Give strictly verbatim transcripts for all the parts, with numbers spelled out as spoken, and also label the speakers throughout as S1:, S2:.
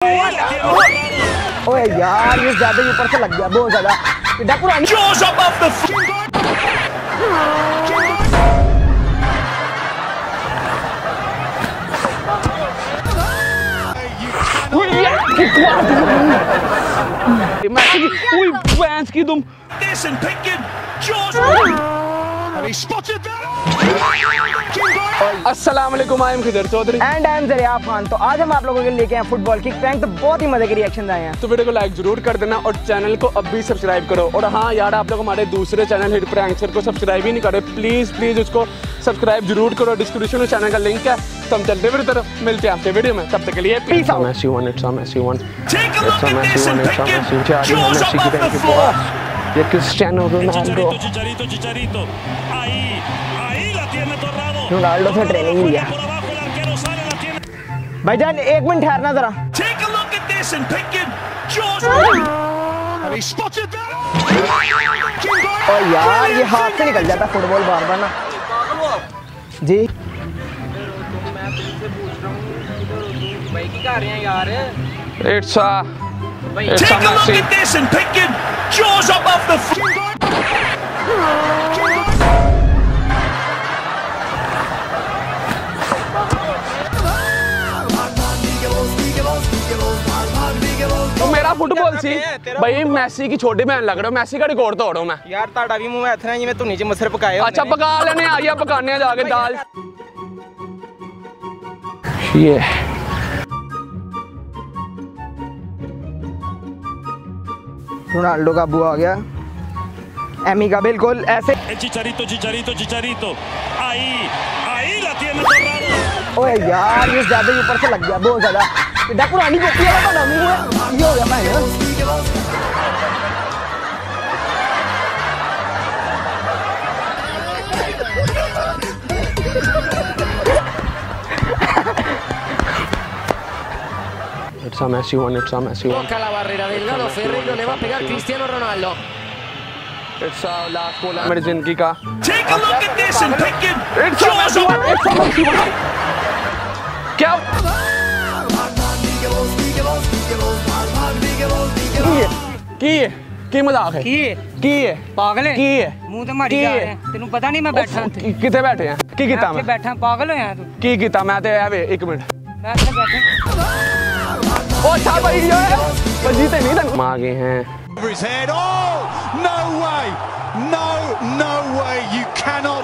S1: ओए यार ये ज्यादा ऊपर से लग गया बहुत ज्यादा।
S2: की तुम अस्सलाम वालेकुम, I am Khidar Chaudhary
S1: and I am Zariya Khan. तो आज हम आप लोगों के लिए लेके आए फुटबॉल किक प्रैंक। तो बहुत ही मजे के रिएक्शन आए हैं,
S2: तो वीडियो को लाइक जरूर कर देना और चैनल को अब भी सब्सक्राइब करो। और हाँ यार, आप लोग हमारे दूसरे चैनल हिट प्रैंक्सर को सब्सक्राइब ही नहीं करे, प्लीज प्लीज उसको सब्सक्राइब जरूर करो। डिस्क्रिप्शन में चैनल का लिंक है। तो हम चलते हुए तरफ मिलते हैं आपसे वीडियो में, तब तक के लिए peace out. Messi one, it's a Messi one, it's a Messi one, it's a Messi. चार है मेसी की बैंक के पास, ये क्रिस्टियानो रोनाल्डो
S1: रोनाल्डो से ट्रेनिंग लिया। भाईजान एक मिनट ठहरना जरा। और यार ये हाथ से निकल जाता फुटबॉल बार बार ना जी।
S2: It's a, it's a Messi. तो मेरा फुटबॉल सी भाई मैसी की छोटी बहन लग रहा हो, मैसी का रिकॉर्ड तोड़ो मैं
S3: यार। ताड़ा भी मुंह में हथ ना जिवें तू नीचे मसर पकाए।
S2: अच्छा पका लेने आ गया, पकाने जाके दाल। ये
S1: रोनाल्डो का बुआ आ गया, एमी का बिल्कुल ऐसे।
S4: चिचारितो चिचारितो चिचारितो आई आई la tiene Torrado।
S1: ओए यार ये ज्यादा ऊपर से लग गया बहुत ज्यादा। इधर पुरानी कॉपी वाला बना मुंह है, ये हो गया मैं
S2: It's a Messi one, it's a Messi one.
S5: Toca la barrera Delgado, Ferreiro le va a pegar Cristiano Ronaldo.
S2: It's a last ball मेरी जिंदगी का।
S4: Take a look at this and pick it.
S2: It's a Messi one, it's a Messi one. क्या? की है की मजाक है
S3: की
S2: की है
S3: पागल है
S2: की है
S3: मुंह ते मारी जा रहे हैं। तेनू पता नहीं मैं बैठा थे
S2: किथे बैठे हैं की कीता मैं
S3: बैठा पागल होया तू
S2: की कीता मैं ते आवे एक मिनट
S3: मैं इधर बैठा।
S2: ओ अच्छा भाई ये पर जीते नहीं तन आ गए हैं।
S6: Over his head. Oh no way, no no way, you cannot.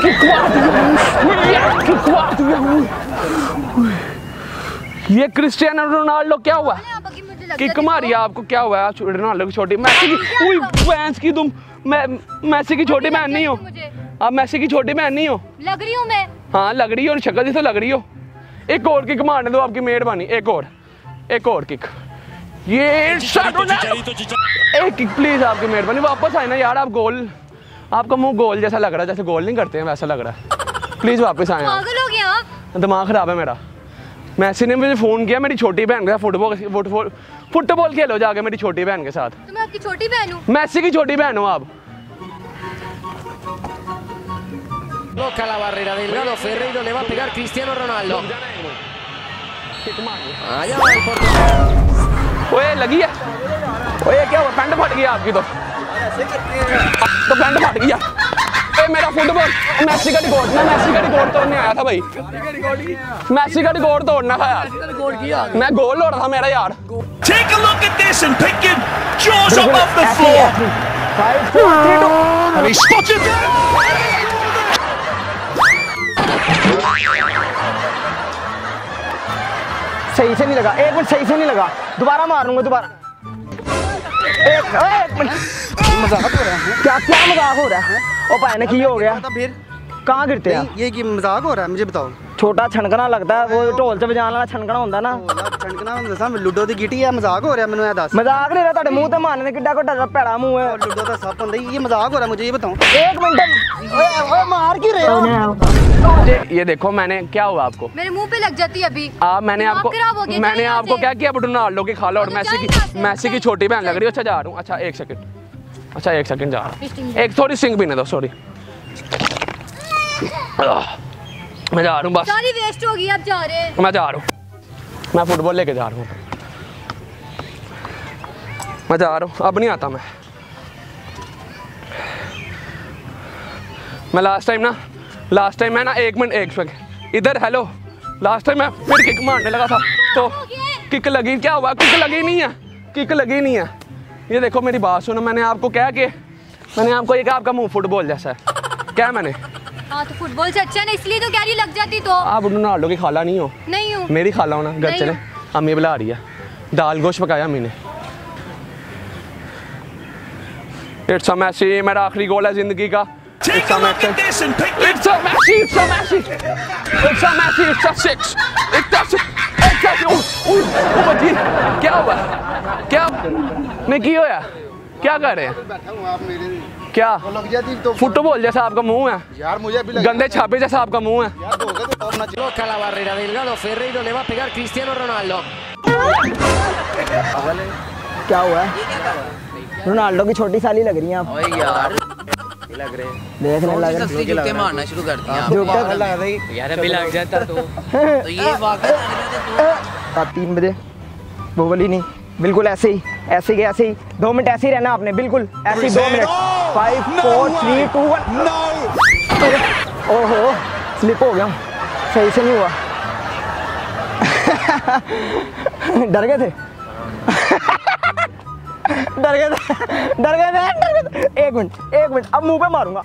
S2: ये क्रिस्टियानो रोनाल्डो क्या हुआ? किक मारी आपको, क्या हुआ? रोनाल्डो की छोटी मैसी की उई फैंस की तुम मैं मैसी की छोटी बहन नहीं हो आप? मैसी की छोटी बहन नहीं हो?
S7: लग रही हूँ मैं।
S2: हाँ लग रही हो, शक्ल से लग रही हो। एक और किक मारने दो, आपकी मेहरबानी। एक और एक और किक। ये एक किक प्लीज, आपकी मेहरबानी। वापस आए ना यार आप। गोल आपका मुंह गोल जैसा लग रहा है, जैसे गोल नहीं करते हैं वैसा लग रहा है। प्लीज वापस आए।
S7: पागल हो गया आप?
S2: दिमाग खराब है मेरा। मैसी ने मुझे फोन किया मेरी छोटी बहन के साथ फुटबॉल फुटबॉल फुटबॉल खेलो जाके मेरी छोटी बहन के साथ।
S7: तो मैं आपकी छोटी बहन हूँ?
S2: मैसी की छोटी बहन हो आप।
S5: Toca la barrera Delgado, Ferreiro le va a pegar Cristiano Ronaldo. Allá va el portero.
S2: ओए लगी है। ओए क्या हुआ? पैंट फट गई आपकी तो तो पैंट फट गया। ए मेरा फुटबॉल मैसी का रिकॉर्ड, मैं मैसी का रिकॉर्ड तोड़ने आया था भाई। मैसी का रिकॉर्ड तोड़ना था यार। मैं गोल हो रहा था मेरा यार।
S4: Take a look at this and pick it. Jaws up off the floor.
S1: Five four three two.
S4: And he spotted that.
S1: सही से नहीं लगा, एक मिनट सही से नहीं लगा, दोबारा मारूंगा दोबारा। एक एक मिनट।
S3: मजाक हो रहा है
S1: क्या क्या मजाक हो रहा है? ओ भाई ने की हो गया?
S3: फिर
S1: कहाँ गिरते हैं?
S3: ये की मजाक हो रहा है मुझे बताओ।
S1: छोटा छनकना लगता है, वो ढोल से बजाने वाला छनकना होता ना।
S3: छनकना दसा लूडो दी गिटी है, मजाक हो रहा है मैनू ये दस।
S1: मजाक नहीं रहा, मुंह ते मारने किड्डा कोटा भैड़ा मुंह है।
S3: लूडो का सप होंदा, ये मजाक हो रहा है मुझे ये बताओ।
S1: एक मिनट। ओए ओए मार की रहे हो?
S2: ये देखो मैंने क्या हुआ आपको?
S7: मेरे मुंह पे लग जाती है अभी।
S2: आ, मैंने आपको मैंने आपको क्या किया? रोनाल्डो की खाला और मैसी की मैसी की छोटी बहन लग रही हो। अच्छा जा रहा हूँ। अच्छा एक सेकंड अच्छा एक सेकंड जा रहा हूँ। एक थोड़ी सिंग पीने दो, सॉरी। मैं जा रहा हूँ बस।
S7: सारी वेस्ट हो गई, अब जा रहे हैं।
S2: मैं जा रहा हूँ, मैं फुटबॉल लेके जा रहा हूँ। मैं जा रहा हूँ, अब नहीं आता मैं मैं लास्ट टाइम ना लास्ट टाइम मैं ना एक मिनट एक सेकंड इधर, हेलो, लास्ट टाइम मैं फिर किक मारने लगा था तो किक लगी, क्या हुआ? किक लगी नहीं है, किक लगी नहीं है। ये देखो मेरी बात सुनो, मैंने आपको क्या कि मैंने आपको ये कहा आपका मुंह फुटबॉल जैसा है, क्या मैंने?
S7: हाँ तो फुटबॉल से अच्छा है ना, इसलिए तो कह रही लग जाती तो।
S2: आप रोनाल्डो की खाला नहीं हो?
S7: नहीं हूँ।
S2: मेरी खाला हो ना, घर चले, अम्मी बुला रही है, दाल गोश्त पकाया अम्मी ने। इट्स अ मैसी, मेरा आखिरी गोल है जिंदगी का। It's a Messi. It's a Messi. It's a Messi. It's a Messi. It's a six. It's a six. It's a six. ओह ओह बच्ची, क्या हुआ? क्या नहीं की होया? क्या कर रहे हैं? क्या? फुटबॉल जैसा आपका मुंह है
S3: यार, मुझे भी
S2: गंदे छापे जैसा आपका मुंह है।
S5: Toca la barrera Delgado Ferreiro, le va a pegar Cristiano Ronaldo.
S1: क्या हुआ है? रोनाल्डो की छोटी साली लग रही हैं आप।
S8: ओए यार लग रहे हैं,
S1: देखने लग रहे
S8: असली जूते मारना शुरू कर दिया
S1: हैं।
S8: यार, अभी लग जाता तो तो ये वाकई
S1: तीन बजे वो वाली नहीं, बिल्कुल ऐसे ही ऐसे ही ऐसे ही दो मिनट ऐसे ही रहना आपने, बिल्कुल ऐसे ही दो मिनट। Five four three two one. ओहो स्लिप हो गया, सही से नहीं हुआ। डर गए थे डर गए थे डर गए थे डर गए थे। एक मिनट एक मिनट, अब मुंह पे मारूंगा।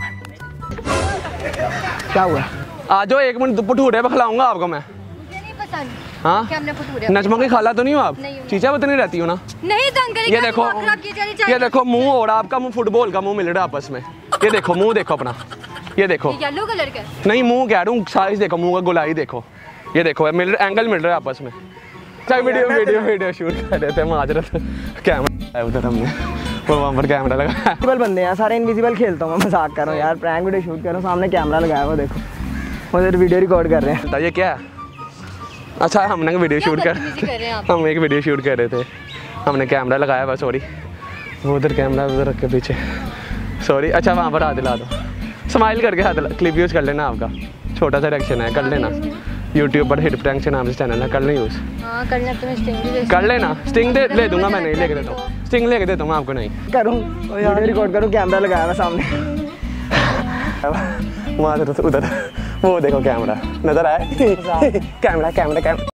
S1: क्या हुआ?
S2: आ जाओ, एक मिनट भटूरे पे खिलाऊंगा आपको मैं।
S7: मुझे नहीं पसंद।
S2: हाँ,
S7: क्या हमने भटूरे?
S2: नजमा की खाला तो नहीं हो आप?
S7: नहीं हूँ।
S2: चीचा बतनी रहती हो ना?
S7: नहीं तंग करेगी।
S2: ये देखो ये देखो मुंह, और आपका मुंह फुटबॉल का मुंह मिल रहा है आपस में। ये देखो मुंह देखो अपना, ये देखो।
S7: येलो कलर का?
S2: नहीं, मुंह कह रहा हूँ, साइज देखो मुंह का, गोलाई देखो, ये देखो मिल एंगल मिल रहा है आपस में। वीडियो वीडियो वीडियो शूट कर रहे थे माजरत, कैमरा उधर हमने वो वहाँ पर कैमरा लगा।
S1: इनविजिबल बंदे हैं सारे, इनविजिबल खेलता हूँ मैं, मजाक कर रहा हूँ यार, प्रैंक वीडियो शूट कर रहा हूँ, सामने कैमरा लगाया हुआ देखो, उधर वीडियो रिकॉर्ड कर रहे हैं।
S2: बताइए क्या है? अच्छा, हमने वीडियो शूट कर हम एक वीडियो शूट कर रहे थे, हमने कैमरा लगाया हुआ, सॉरी वो उधर कैमरा उधर रख के पीछे, सॉरी। अच्छा वहाँ पर हाथ दिला दो, स्माइल करके हाथ, क्लिप यूज़ कर लेना, आपका छोटा सा रिएक्शन है, कर लेना। यूट्यूब पर हिट प्रैंक के नाम से चैनल है, कर लें यूज़।
S7: हाँ कर लेना, तुम्हें स्टिंग भी दे
S2: कर लेना, स्टिंग दे ले दूंगा मैं, नहीं लेके देता हूँ, स्टिंग लेके देता हूँ आपको, नहीं
S1: करूँ वीडियो रिकॉर्ड करूँ, कैमरा लगाया हुआ सामने।
S2: वहाँ उधर वो देखो कैमरा नजर आया। Camera camera camera